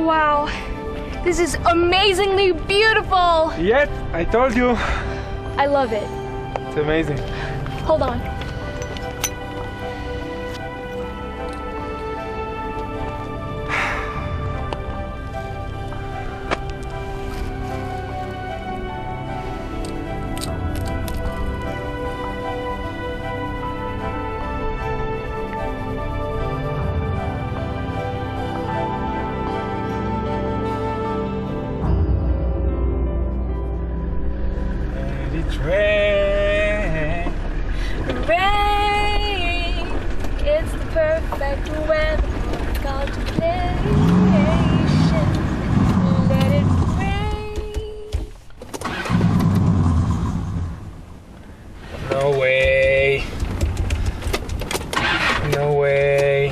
Wow, this is amazingly beautiful. Yep, I told you. I love it. It's amazing. Hold on. Rain. Rain, it's the perfect weather for contemplation. Let it rain. No way. No way.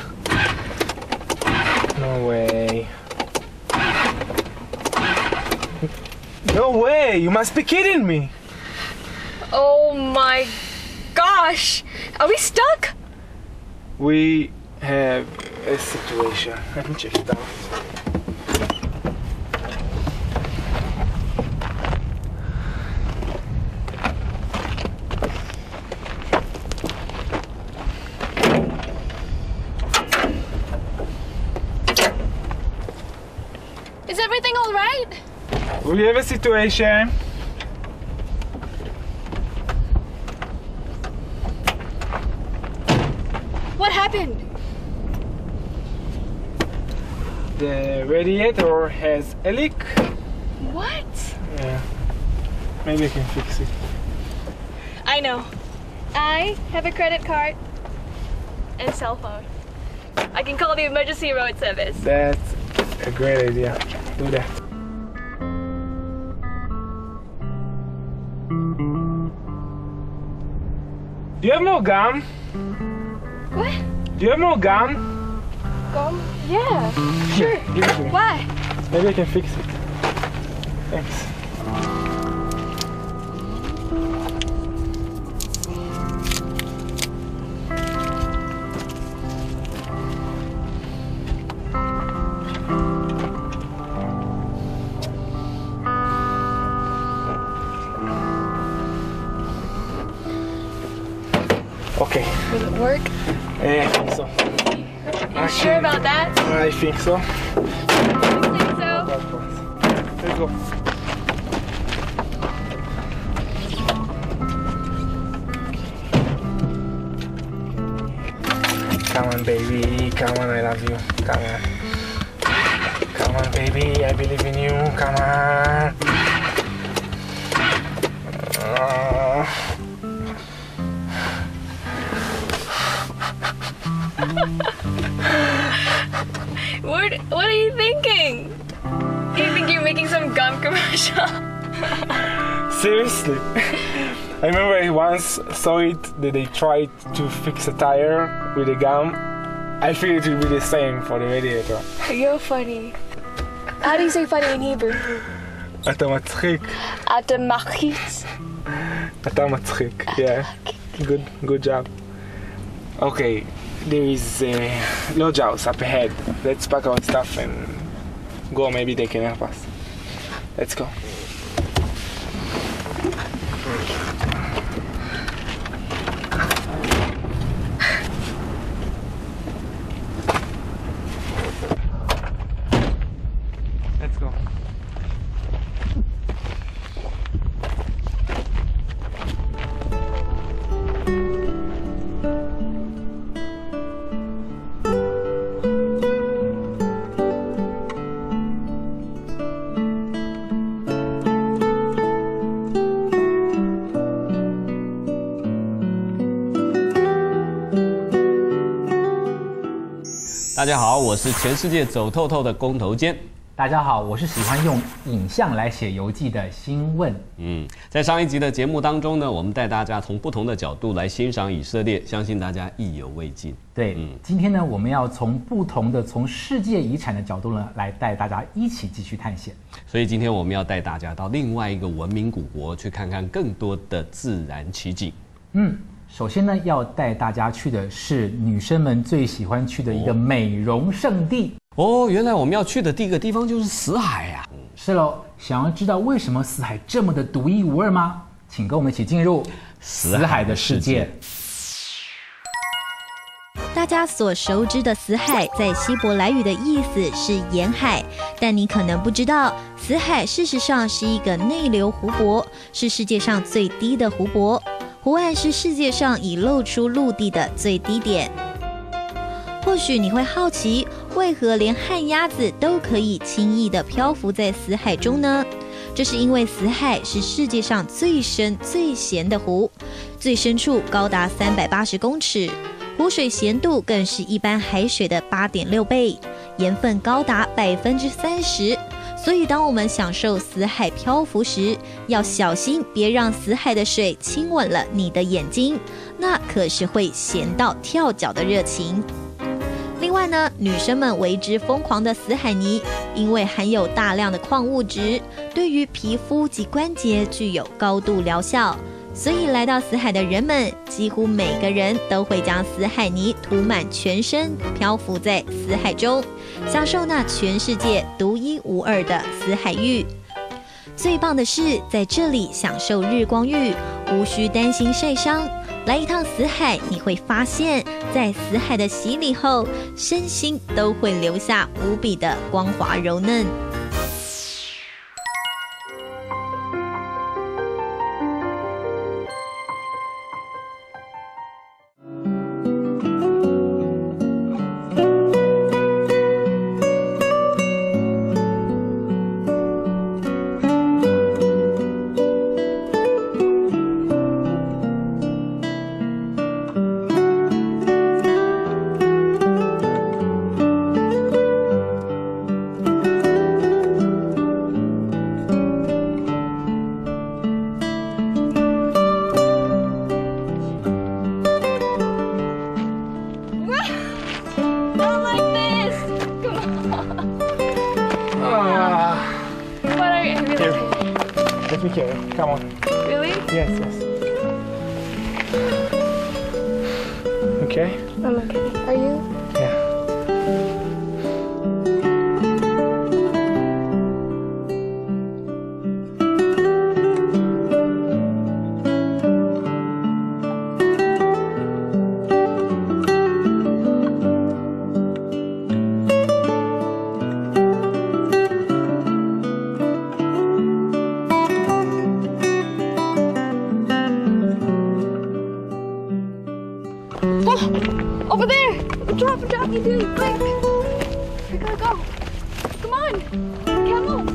No way. No way! You must be kidding me! Oh my gosh! Are we stuck? We have a situation. Let me check it out. Is everything all right? We have a situation. What happened? The radiator has a leak. What? Yeah. Maybe I can fix it. I know. I have a credit card and a cell phone. I can call the emergency road service. That's a great idea. Do that. Do you have more gum? What? Do you have more gum? Gum? Yeah, sure. Give it to me. Why? Maybe I can fix it. Thanks. Okay. Will it work? I think so. You sure about that? I think so. You think so? Let's go. Come on, baby. Come on, I love you. Come on. Come on, baby. I believe in you. Come on. What are you thinking? You think you're making some gum commercial? Seriously. I remember I once saw it that they tried to fix a tire with a gum. I figured it would be the same for the radiator. You're funny. How do you say funny in Hebrew? אתה מצחיק. אתה מלחיץ. אתה מצחיק. Yeah. Good job. Okay. There is lodge house up ahead. Let's pack our stuff and go. Maybe they can help us. Let's go. Let's go. 大家好，我是全世界走透透的工头坚。 大家好，我是喜欢用影像来写游记的新问。 在上一集的节目当中呢，我们带大家从不同的角度来欣赏以色列，相信大家意犹未尽。 对，今天呢，我们要从不同的从世界遗产的角度呢，来带大家一起继续探险。 所以今天我们要带大家到另外一个文明古国，去看看更多的自然奇景。 首先呢，要带大家去的是女生们最喜欢去的一个美容圣地。 哦，原来我们要去的第一个地方就是死海呀。 是喽，想要知道为什么死海这么的独一无二吗？请跟我们一起进入死海的世界。 大家所熟知的死海，在希伯来语的意思是沿海，但你可能不知道，死海事实上是一个内流湖泊，是世界上最低的湖泊。湖岸是世界上已露出陆地的最低点。或许你会好奇，为何连旱鸭子都可以轻易地漂浮在死海中呢？这是因为死海是世界上最深最咸的湖，最深处高达380公尺，湖水咸度更是一般海水的8.6倍，盐分高达30%。所以当我们享受死海漂浮时，要小心别让死海的水亲吻了你的眼睛，那可是会咸到跳脚的热情。另外呢，女生们为之疯狂的死海泥，因为含有大量的矿物质，对于皮肤及关节具有高度疗效，所以来到死海的人们，几乎每个人都会将死海泥涂满全身，漂浮在死海中，享受那全世界独一无二的死海浴。最棒的是，在这里享受日光浴，无需担心晒伤。来一趟死海，你会发现，在死海的洗礼后，身心都会留下无比的光滑柔嫩。 Let me carry. Come on. Really? Yes, yes. Okay? I'm okay. Are you? Yeah. Over there! Drop, you do, quick! We gotta go. Come on! Camel!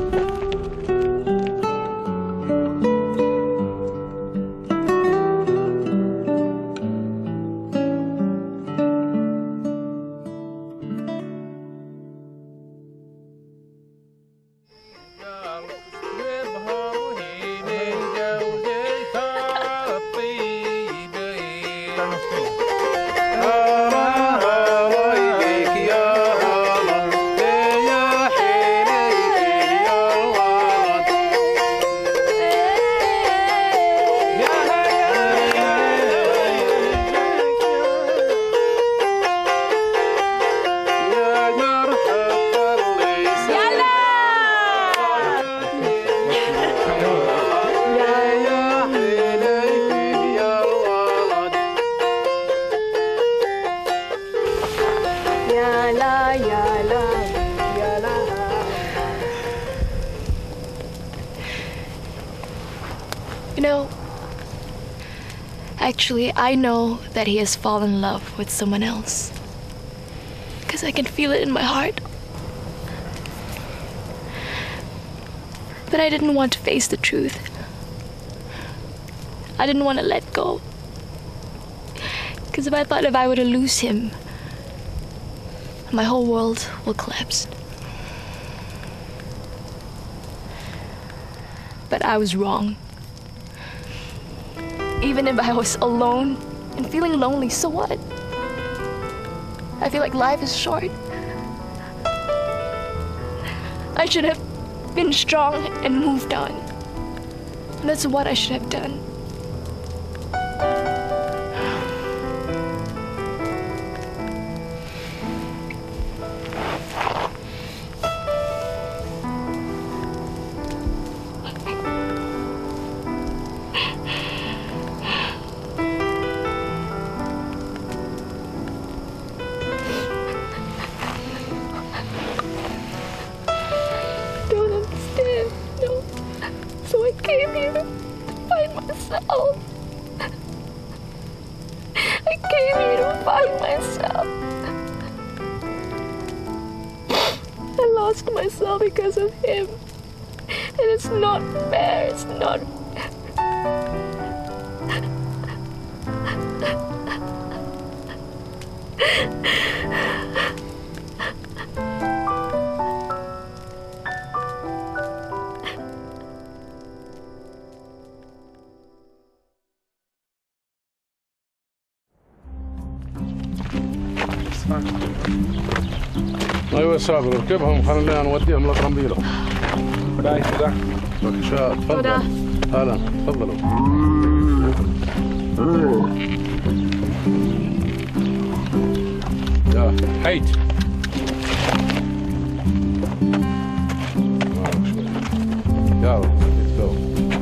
You know, actually, I know that he has fallen in love with someone else. Because I can feel it in my heart. But I didn't want to face the truth. I didn't want to let go. Because if I were to lose him, my whole world will collapse. But I was wrong. Even if I was alone and feeling lonely, so what? I feel like life is short. I should have been strong and moved on. And that's what I should have done. lost myself because of him. And it's not fair. It's not ايوه صابر اركبهم خلينا نوديهم لطرمبيله. باي تודה. بكشا تفضل. اهلا تفضلوا. يا حيت. يلا let's go.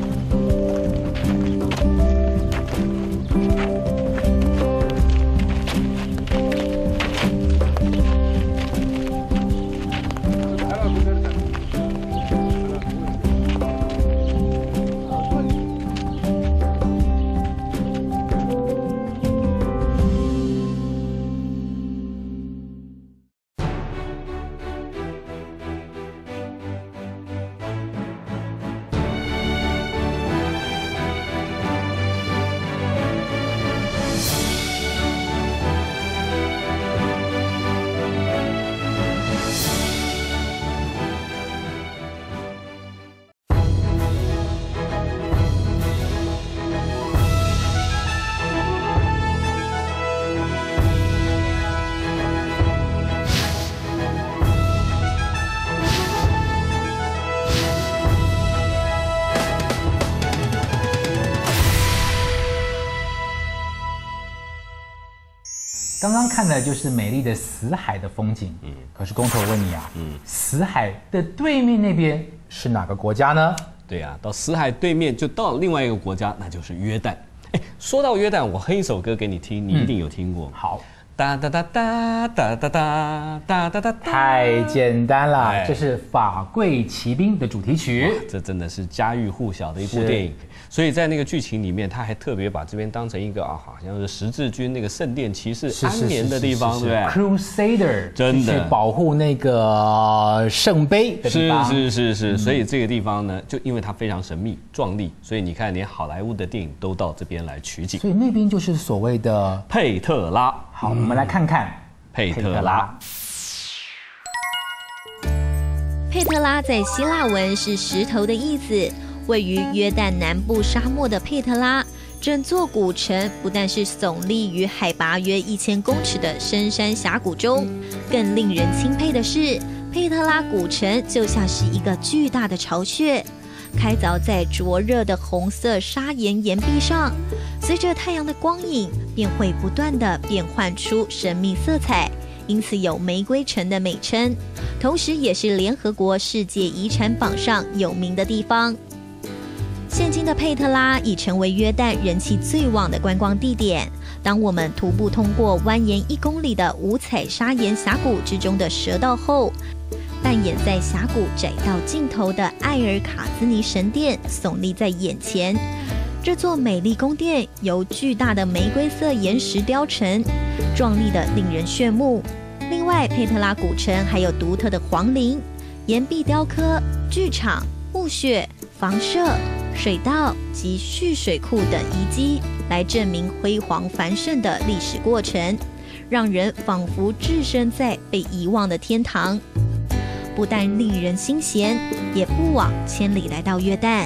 刚刚看的就是美丽的死海的风景，可是工头问你啊，死海的对面那边是哪个国家呢？ 对啊，到死海对面就到了另外一个国家，那就是约旦。哎，说到约旦，我哼一首歌给你听，你一定有听过。 好， 哒哒哒哒哒哒哒哒哒哒， 太简单了， 哎这是《法柜骑兵》的主题曲。 这真的是家喻户晓的一部电影。所以在那个剧情里面，他还特别把这边当成一个好像是十字军那个圣殿骑士安眠的地方，对不对 ？Crusader 真的去保护那个圣杯的地方。 是，所以这个地方呢，就因为它非常神秘壮丽，所以你看，连好莱坞的电影都到这边来取景。 所以那边就是所谓的佩特拉。 好，我们来看看佩特拉。 佩特拉在希腊文是石头的意思。位于约旦南部沙漠的佩特拉，整座古城不但是耸立于海拔约1000公尺的深山峡谷中，更令人钦佩的是，佩特拉古城就像是一个巨大的巢穴，开凿在灼热的红色砂岩岩壁上，随着太阳的光影，便会不断地变换出神秘色彩，因此有玫瑰城的美称，同时也是联合国世界遗产榜上有名的地方。现今的佩特拉已成为约旦人气最旺的观光地点。当我们徒步通过蜿蜒1公里的五彩砂岩峡谷之中的蛇道后，扮演在峡谷窄道尽头的埃尔卡兹尼神殿耸立在眼前。这座美丽宫殿由巨大的玫瑰色岩石雕成，壮丽的令人炫目。另外，佩特拉古城还有独特的皇陵、岩壁雕刻、剧场、墓穴、房舍、水道及蓄水库等遗迹，来证明辉煌繁盛的历史过程，让人仿佛置身在被遗忘的天堂。不但令人心弦，也不枉千里来到约旦。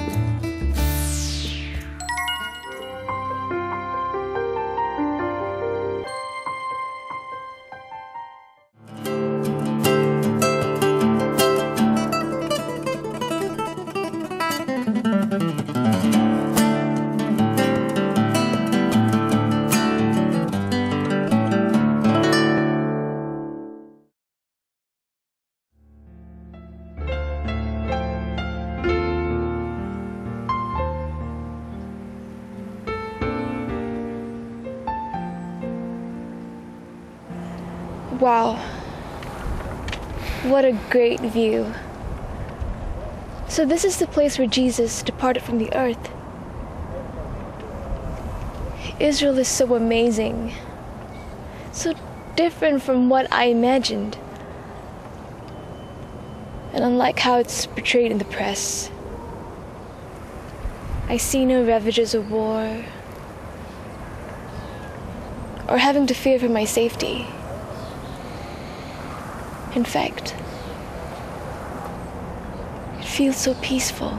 Wow, what a great view. So this is the place where Jesus departed from the earth. Israel is so amazing, so different from what I imagined. And unlike how it's portrayed in the press, I see no ravages of war or having to fear for my safety. In fact, it feels so peaceful.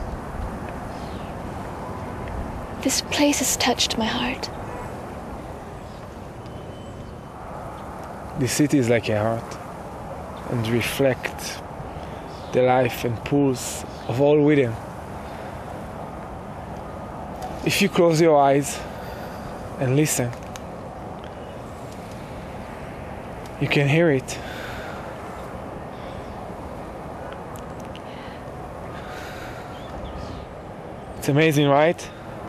This place has touched my heart. The city is like a heart and reflects the life and pulse of all within. If you close your eyes and listen, you can hear it. It's amazing, right?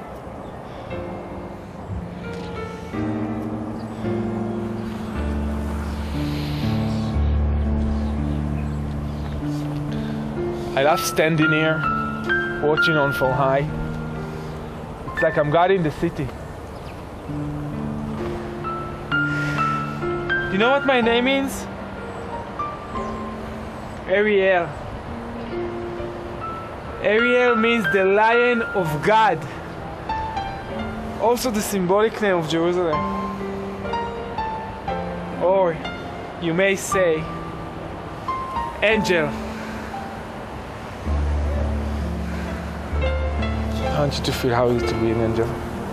I love standing here, watching on from high. It's like I'm guarding the city. Do you know what my name means? Ariel. Ariel means the Lion of God. Also the symbolic name of Jerusalem. Or you may say, angel. I want you to feel how it is to be an angel.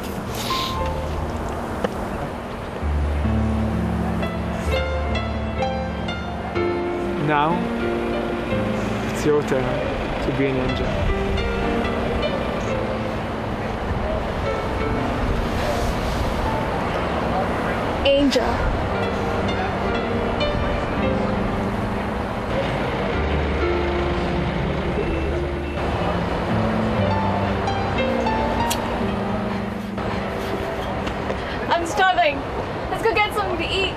Now, it's your turn to be an angel. Angel. I'm starving. Let's go get something to eat.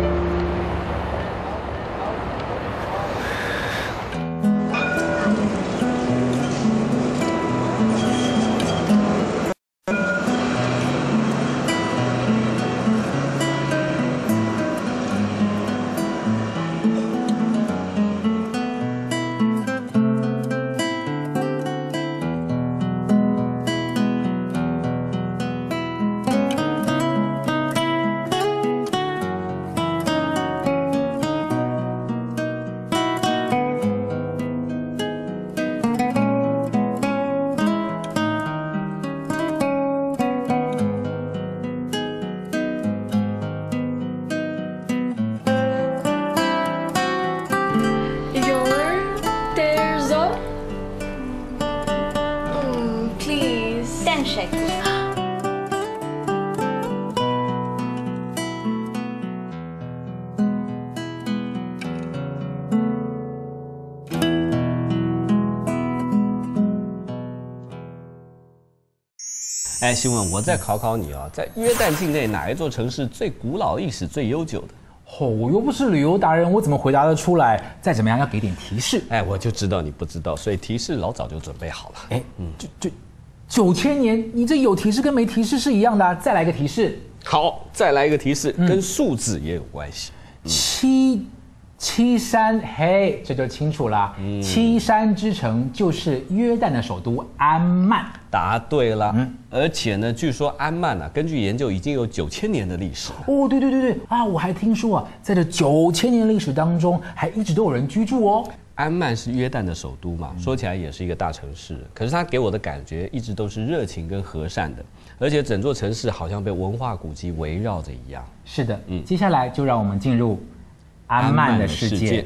Please. 10 shekels. 哎，新闻，我再考考你啊，在约旦境内哪一座城市最古老、历史最悠久的？ 哦，我又不是旅游达人，我怎么回答得出来？再怎么样要给点提示。 哎，我就知道你不知道，所以提示老早就准备好了。 哎，9000年，你这有提示跟没提示是一样的啊！再来个提示。 好，再来一个提示，跟数字也有关系。 七山，嘿，这就清楚啦。七山之城就是约旦的首都安曼。 答对了。而且呢，据说安曼啊，根据研究已经有9000年的历史了。 哦，对啊，我还听说啊，在这9000年历史当中，还一直都有人居住哦。 安曼是约旦的首都嘛，说起来也是一个大城市，可是它给我的感觉一直都是热情跟和善的，而且整座城市好像被文化古迹围绕着一样。 是的，接下来就让我们进入安曼的世界。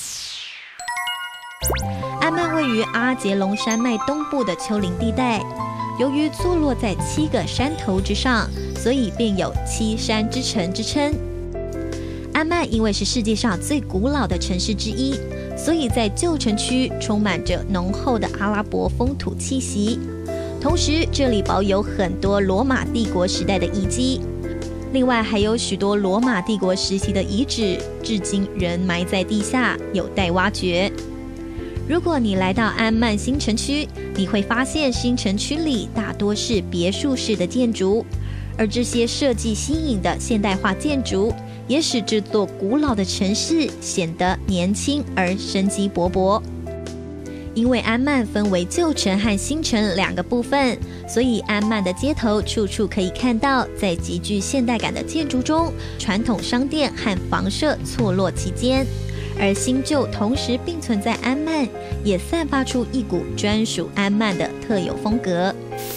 安曼位于阿杰隆山脉东部的丘陵地带，由于坐落在7个山头之上，所以便有7山之城之称。安曼因为是世界上最古老的城市之一，所以在旧城区充满着浓厚的阿拉伯风土气息。同时，这里保有很多罗马帝国时代的遗迹，另外还有许多罗马帝国时期的遗址，至今仍埋在地下，有待挖掘。如果你来到安曼新城区，你会发现新城区里大多是别墅式的建筑，而这些设计新颖的现代化建筑， 也使这座古老的城市显得年轻而生机勃勃。因为安曼分为旧城和新城两个部分，所以安曼的街头处处可以看到，在极具现代感的建筑中，传统商店和房舍错落其间，而新旧同时并存在安曼，也散发出一股专属安曼的特有风格。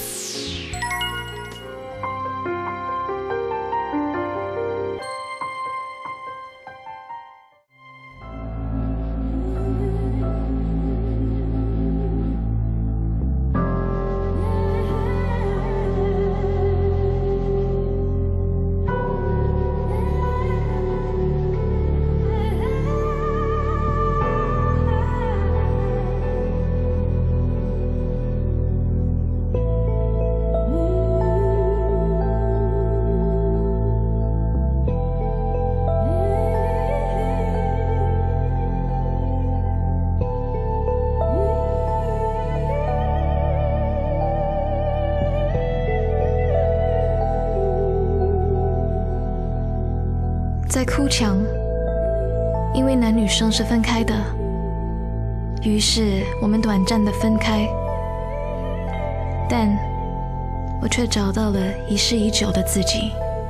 在哭墙，因为男女生是分开的，于是我们短暂的分开，但我却找到了遗失已久的自己。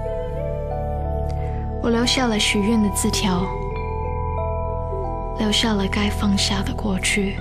我留下了许愿的字条，留下了该放下的过去。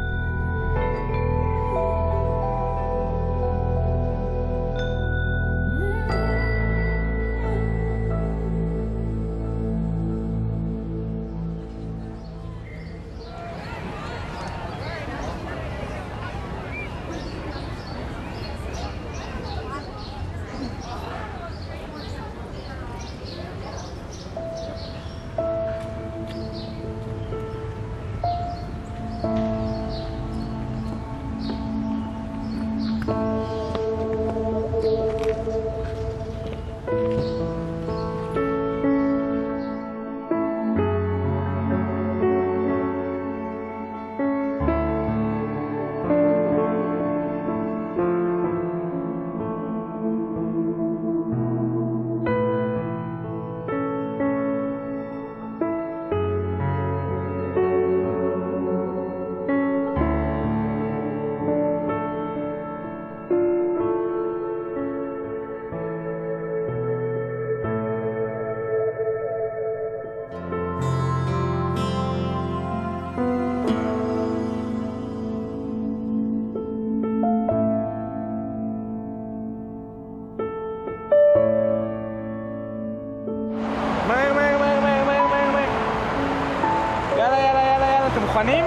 מוכנים?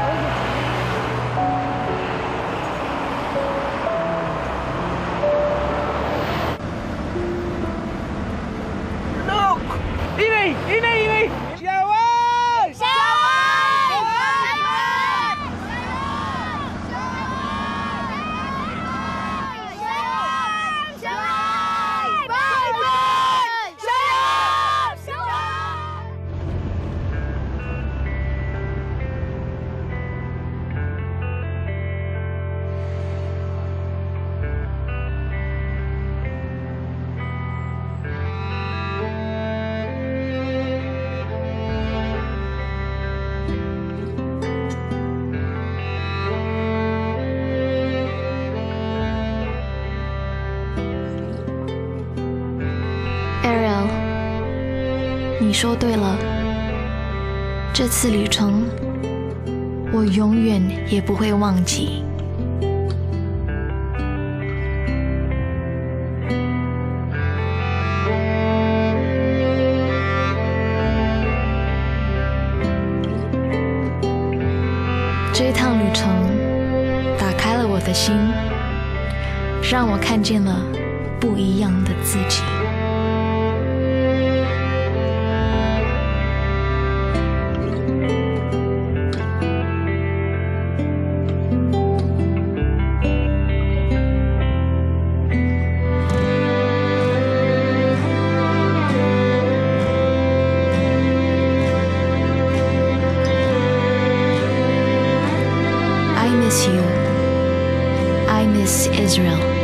לוק! הנה! הנה! הנה! שוואי! Ariel， 你说对了，这次旅程我永远也不会忘记。这趟旅程打开了我的心，让我看见了不一样的自己。I miss you. I miss Israel.